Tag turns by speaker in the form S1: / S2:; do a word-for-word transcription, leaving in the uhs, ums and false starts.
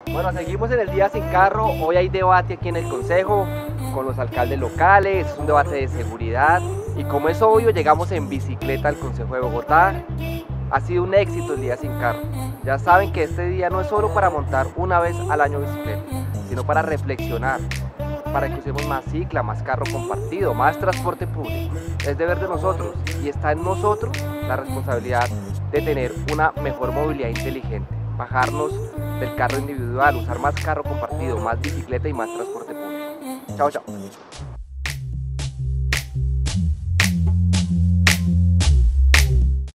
S1: Bueno, seguimos en el día sin carro. Hoy hay debate aquí en el Consejo con los alcaldes locales, es un debate de seguridad y como es obvio llegamos en bicicleta al Consejo de Bogotá. Ha sido un éxito el día sin carro. Ya saben que este día no es solo para montar una vez al año bicicleta, sino para reflexionar, para que usemos más cicla, más carro compartido, más transporte público. Es deber de nosotros y está en nosotros la responsabilidad de tener una mejor movilidad inteligente, bajarnos del carro individual, usar más carro compartido, más bicicleta y más transporte público. Chao, chao.